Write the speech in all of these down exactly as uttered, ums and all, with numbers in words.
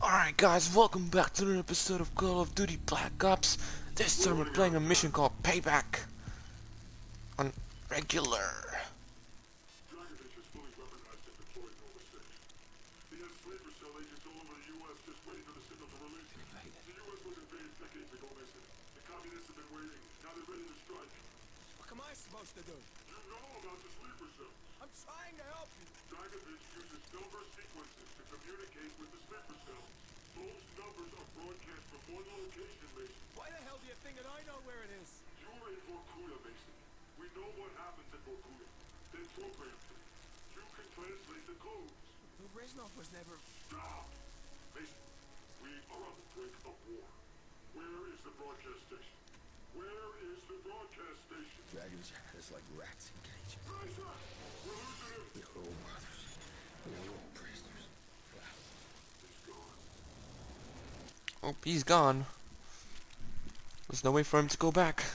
Alright guys, welcome back to another episode of Call of Duty Black Ops. This time we're playing a mission called Payback on regular. What am I supposed to do? You know about the sleeper cell. I'm trying to help you. Dragovich uses number sequences to communicate with the sleeper cells. Those numbers are broadcast from one location, Mason. Why the hell do you think that I know where it is? You're in Vorkuta, Mason. We know what happens in Vorkuta. They programmed it. You can translate the codes. The Reznov was never... Stop! Mason, we are on the brink of war. Where is the broadcast station? Where is the broadcast station? Dragovich had us like rats in cages. Mason! We're losing him! We are all brothers. We are all prisoners. Wow. He's gone. Oh, he's gone. There's no way for him to go back.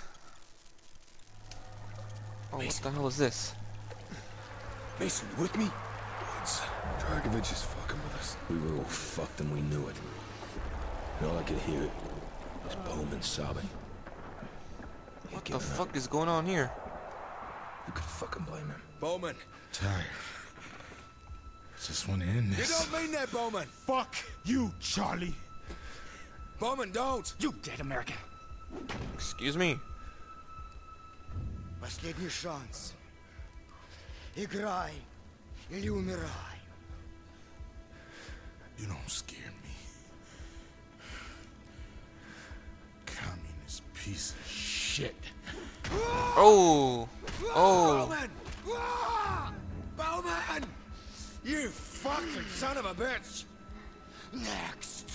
Oh, what the hell is this? Mason, you with me? Woods. Dragovich is fucking with us. We were all fucked and we knew it. And all I could hear was Bowman sobbing. What the fuck is going on here? You could fucking blame him. Bowman. Tired. Just want to end You this. don't mean that, Bowman. Fuck you, Charlie. Bowman, don't. You dead American. Excuse me. Последний шанс. Играй или умирай. You don't scare me. Communist piece of shit. Oh! Oh! Bowman! Ah! Bowman! You fucking son of a bitch! Next.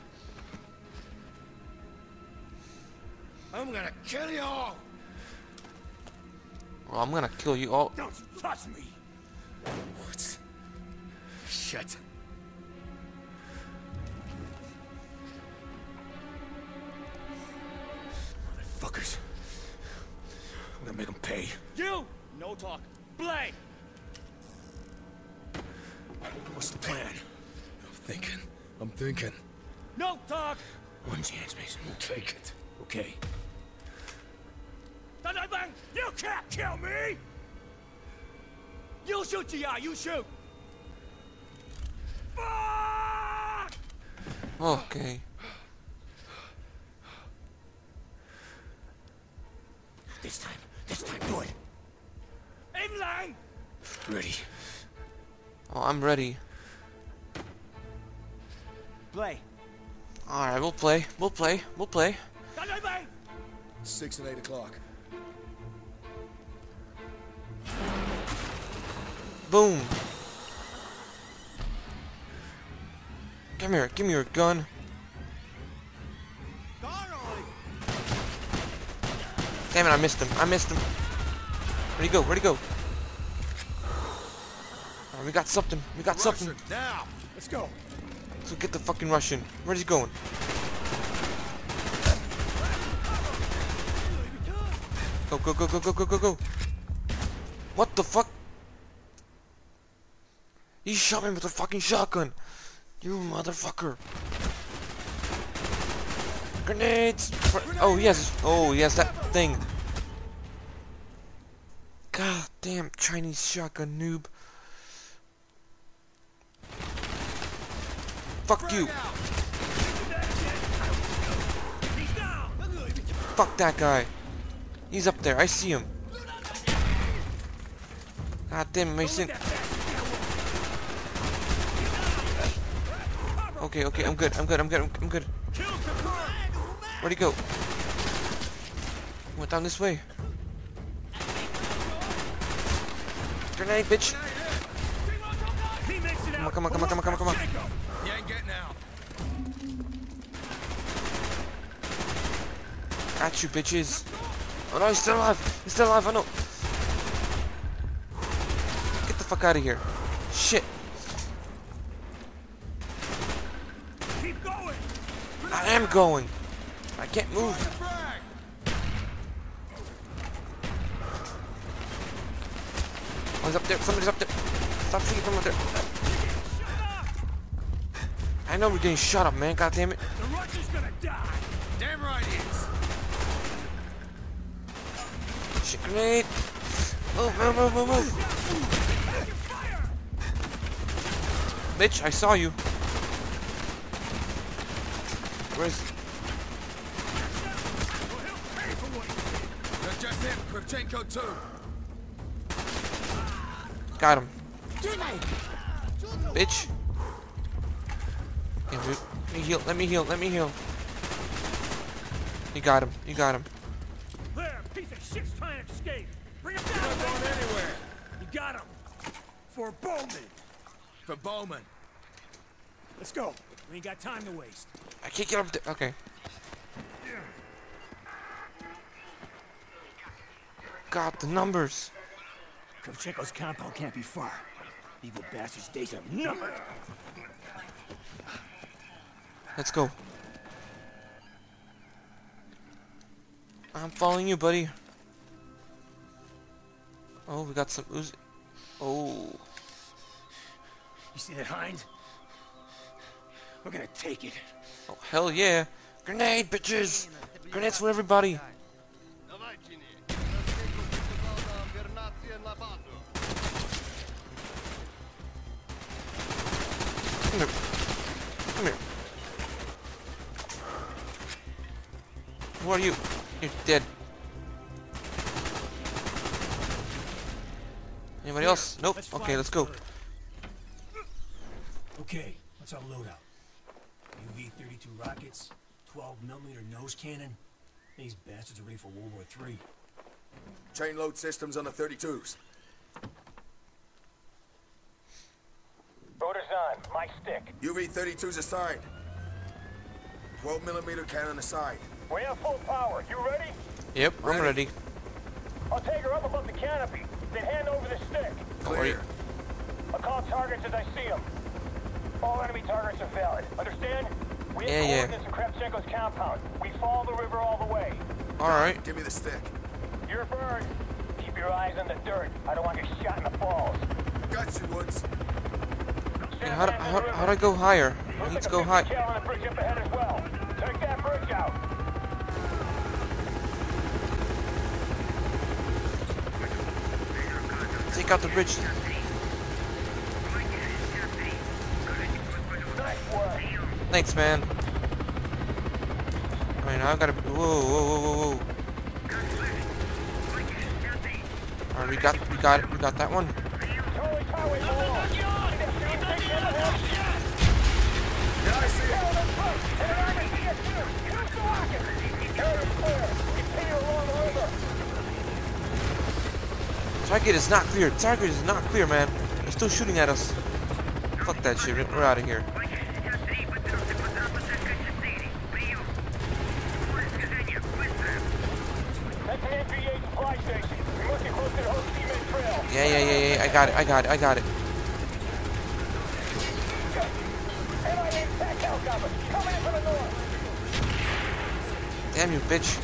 I'm gonna kill you all! Well, I'm gonna kill you all. Don't touch me! What? Shit. Motherfuckers. I'm gonna make them pay. You! No talk. Play! What's the plan? I'm thinking. I'm thinking. No talk! One chance, Mason. We'll take it. Okay. Bang! You can't kill me! You shoot, G I, you shoot! Fuck! Okay. This time. This time, do it. In line! Ready. Oh, I'm ready. Play. Alright, we'll play. We'll play. We'll play. Bang! Six and eight o'clock. Boom. Come here. Give me your gun. Damn it, I missed him. I missed him. Where'd he go? Where'd he go? Alright, we got something. We got something. Russian, now. Let's go. So get the fucking Russian. Where's he going? Go, go, go, go, go, go, go, go. What the fuck? He shot me with a fucking shotgun. You motherfucker. Grenades! Oh, yes. Oh, yes, that thing. God damn Chinese shotgun noob. Fuck you. Fuck that guy. He's up there. I see him. God damn, Mason. Okay, okay, I'm good. I'm good. I'm good. I'm good. Where'd he go? Went down this way. Grenade, bitch. Come on, come on, come on, come on, come on, come on. You ain't getting out. At you, bitches. Oh no, he's still alive. He's still alive. I know. Get the fuck out of here. Shit. Keep going! I am going. I can't move. Oh, he's up there. Somebody's up there. Stop shooting from up there. I know we're getting shot up, man. God damn it. The Russian's gonna die. Damn right he is. Shit, grenade. Move, move, move, move, move. Bitch, I saw you. Where's... Not just him, Kravchenko too. Got him. Bitch. Okay, let me heal, let me heal, let me heal. You got him, you got him. There, piece of shit's trying to escape. Bring him He's down. not going man. anywhere. You got him. For Bowman. For Bowman. Let's go. We ain't got time to waste. I can't get up there. Okay. God, the numbers. Kravchenko's compound can't be far. Evil bastard's days are numbered. Let's go. I'm following you, buddy. Oh, we got some Uzi. Oh. You see that hind? We're gonna take it. Oh, hell yeah. Grenade, bitches. Grenades for everybody. Come here. Come here. Who are you? You're dead. Anybody else? Nope. Let's Okay, fire let's go. first. Okay, what's our loadout? U V thirty-two rockets, twelve millimeter nose cannon. These bastards are ready for World War Three. Chain load systems on the thirty-twos. Rotor's on. My stick. U V thirty-twos assigned. twelve millimeter cannon assigned. We have full power. You ready? Yep, I'm Ready. ready. I'll take her up above the canopy, then hand over the stick. Clear. I'll call targets as I see them. All enemy targets are valid. Understand? We have Yeah, yeah. coordinates in Kravchenko's compound. We follow the river all the way. Alright. Give me the stick. You're a bird. Keep your eyes on the dirt. I don't want you shot in the balls. Got you, Woods. Yeah, how, do, how, how do I go higher? I need to go high. Cal on the bridge up ahead as well. Take that bridge out. Take out the bridge. Nice work. Thanks, man. Alright, now I've got to... Whoa, whoa, whoa, whoa, whoa. Alright, we got, we got it. We got that one. Charlie Highway below. Yeah, I see it. And an army D S two. Use the rocket. Carrier's clear. Continue along the river. Target is not clear. Target is not clear, man. They're still shooting at us. Fuck that shit. We're out of here. That's an N V A supply station. We must get close to the Ho Chi Minh Trail. Yeah, yeah, yeah, yeah. I got it. I got it. I got it. M I A attack helicopter. Coming in from the north. Damn you, bitch.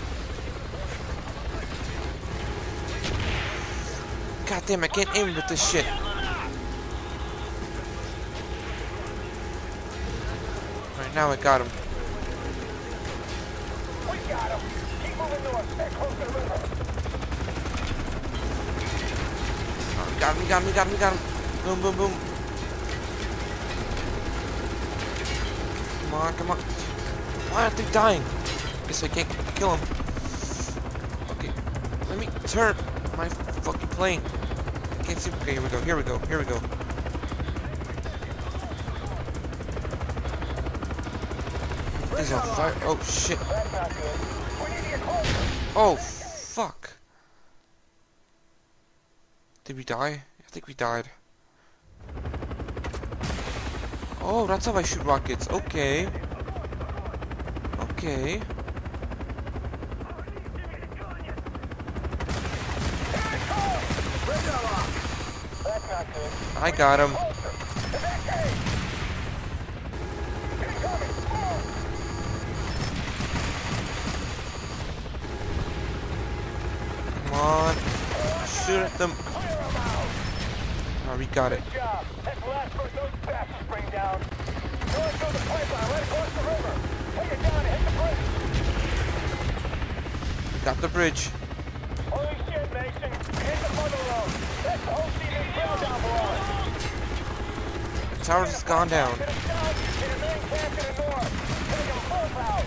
God damn, I can't aim with this shit. Alright, now I got him. We got him. Keep moving north. Stay close to the river. Oh, got him, got him, got him, got him. Boom, boom, boom. Come on, come on. Why aren't they dying? Guess I can't kill him. Okay, let me turn my fucking plane. I can't see. Okay, here we go, here we go, here we go. He's on fire. Oh, shit. That's not good. We need to get closer. Oh, fuck. Did we die? I think we died. Oh, that's how I shoot rockets. Okay. Okay. That's not good. I got him. Come on. Shoot at them. Oh, we got it. Good job. That's the last bird those bastards bring down. Going through the place Got the bridge. Holy shit, Mason. Hit the mother road. That's the whole team is trail down below. The tower's just gone down. Get him down. Get him in camp to the north. Take him full out.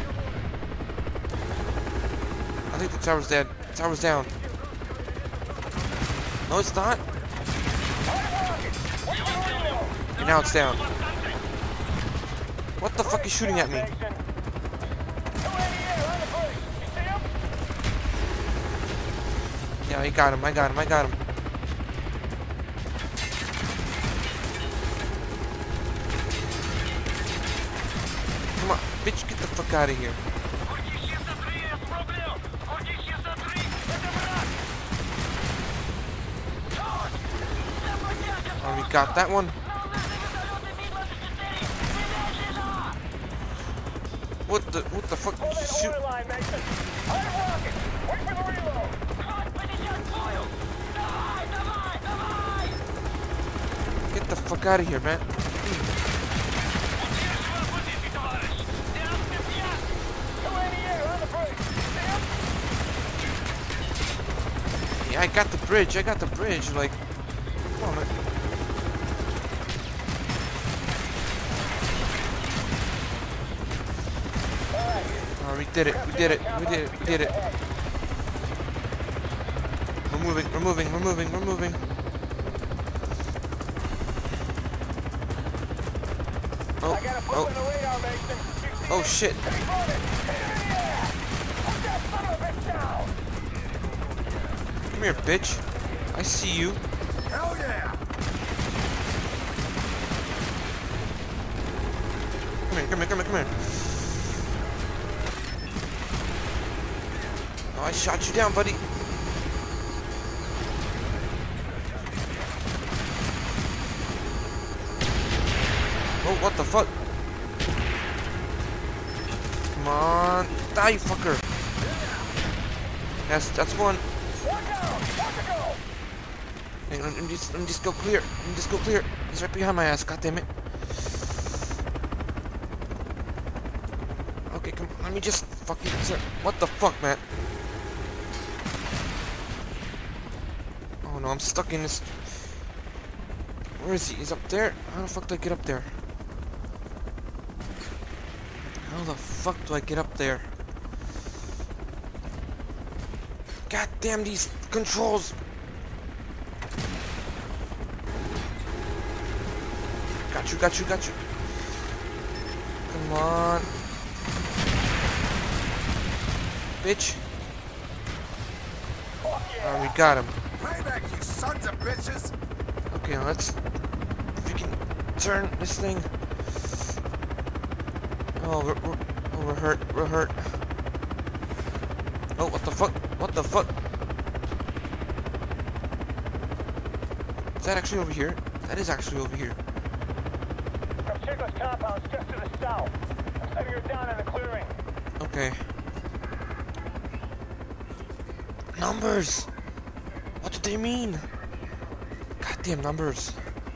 I think the tower's dead. The tower's down. No, it's not. Okay, now it's down. What the fuck is shooting at me? Yeah, I got him. I got him. I got him. Come on, bitch, get the fuck out of here. Oh, we got that one. What the what the fuck did you shoot? Get the fuck out of here, man. Yeah, I got the bridge. I got the bridge. Like, come on, man. Oh, we did it. We did it. We did it. We did it. We're moving. We're moving. We're moving. We're moving. Oh. Oh. Oh shit. Come here, bitch. I see you. Hell yeah! Come here, come here, come here, come here. Oh, I shot you down, buddy. Oh, what the fuck? Come on. Die, you fucker. That's, that's one. Hey, let me just, let me just go clear. Let me just go clear. He's right behind my ass. God damn it. Okay, come on. Let me just fucking. What the fuck, man? Oh no, I'm stuck in this. Where is he? He's up there. How the fuck do I get up there? How the fuck do I get up there? God damn these controls! Got you, got you, got you. Come on. Bitch. Oh, we got him. Payback, you sons of bitches! Okay, let's... If you can turn this thing... Oh, we're, we're, oh, we're hurt, we're hurt. Oh, what the fuck? What the fuck? Is that actually over here? That is actually over here. Chico's compound's just to the south. I'm setting her down in the clearing. Okay. Numbers! What do they mean? Goddamn numbers.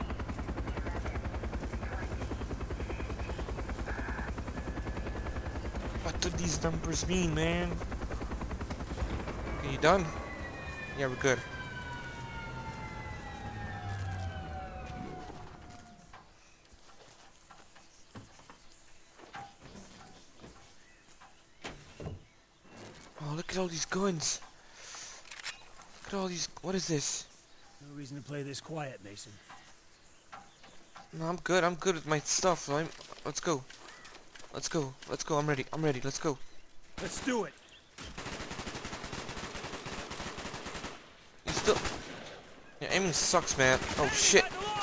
What do these numbers mean, man? Okay, you done? Yeah, we're good. Oh, look at all these guns. Look at all these... What is this? No reason to play this quiet, Mason. No, I'm good. I'm good with my stuff. So I'm... Let's go. Let's go. Let's go. I'm ready. I'm ready. Let's go. Let's do it. You still... Your aiming sucks, man. Oh, shit.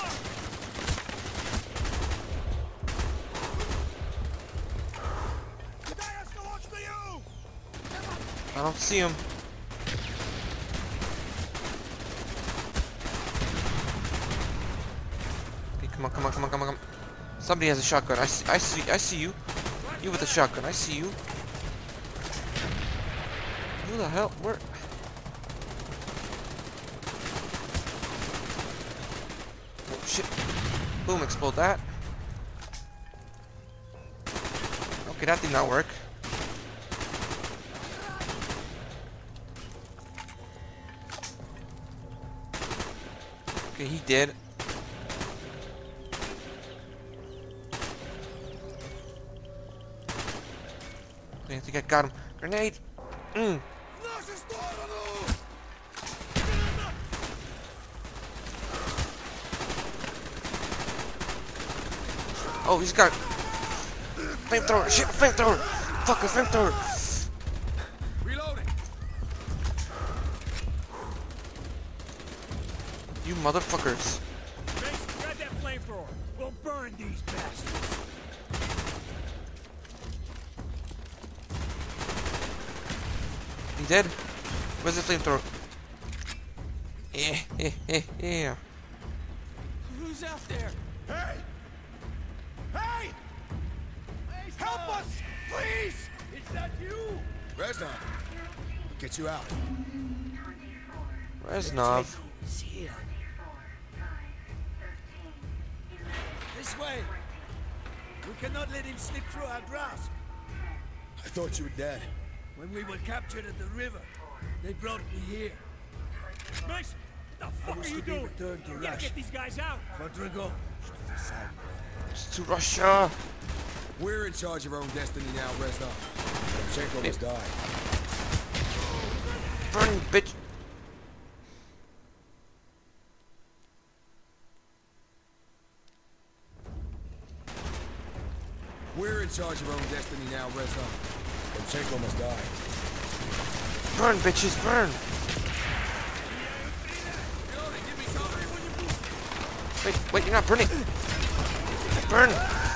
I don't see him. Okay, come on, come on, come on, come on, come on. Somebody has a shotgun. I see, I see, I see you. You with a shotgun. I see you. Who the hell? Where? Oh shit! Boom! Explode that. Okay, that did not work. Okay, he did. Okay, I think I got him. Grenade! Mm. Oh, he's got flamethrower! Shit, flamethrower! Fuck a flamethrower! Reloading. You motherfuckers! Mason, grab that flamethrower. We'll burn these bastards. He dead? Where's the flamethrower? Yeah, yeah, yeah, yeah. Who's out there? Hey! Hey! Help us, please! Is that you? Reznov, I'll get you out. Where's Nav? He's here. This way. We cannot let him slip through our grasp. I thought you were dead. When we were captured at the river, they brought me here. Mason, what the fuck wish are you to be doing? returned to We gotta Russia. get these guys out. For Drago. It's to Russia! We're in charge of our own destiny now, Reznov. Shemchenko must die. Burn, bitch! We're in charge of our own destiny now, Reznov. Shemchenko must die. Burn, bitches, burn! Wait, wait, you're not burning! Burn!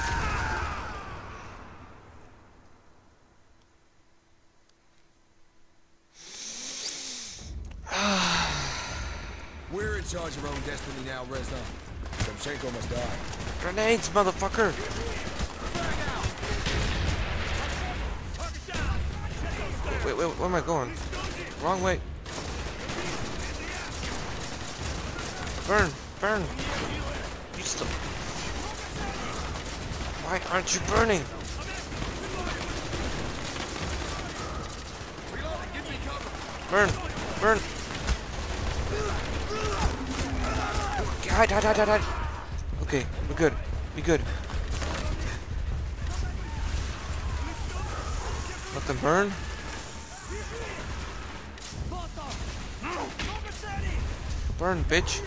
We're in charge of our own destiny now, Reznov. Shemchenko must die. Grenades, motherfucker! Wait, wait, where am I going? Wrong way. Burn, burn! You still... Why aren't you burning? Burn, burn! Okay, hide, hide, hide, hide, hide! Okay, we're good. Be good. Let them burn. Burn, bitch.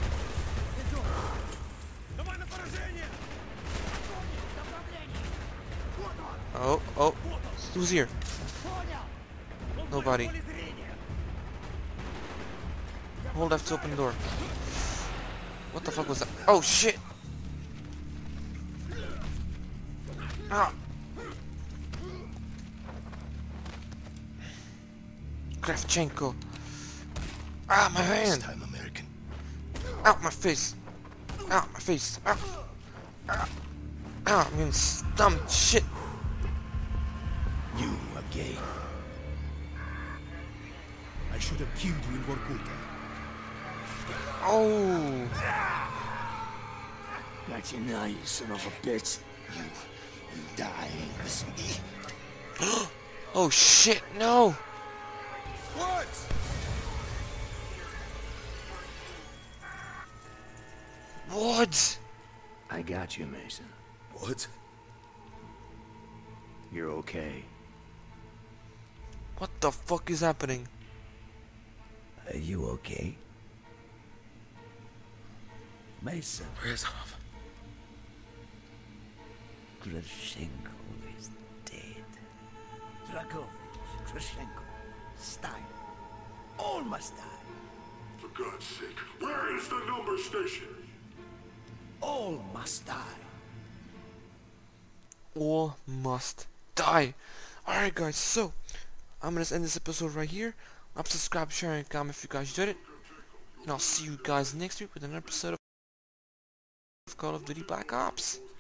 Oh, oh. Who's here? Nobody. Hold F to open the door. What the fuck was that? Oh, shit! Ah! Kravchenko. Ah, my hand! Time, American. Out my face! Out my face! Out! Out! Out! I'm getting stumped! Shit! You are gay. I should have killed you in Vorkuta. Oh! That's you now, you son of a bitch. You, you die. Listen. Oh shit! No! What? What? I got you, Mason. What? You're okay. What the fuck is happening? Are you okay? Mason. Reznov. Krashenko is dead. Dragovich, Krashenko, Stein. All must die. For God's sake, where is the number station? All must die. All must die. Alright guys, so I'm gonna end this episode right here. Up, subscribe, share, and comment if you guys did it. And I'll see you guys next week with another episode of Call of Duty Black Ops.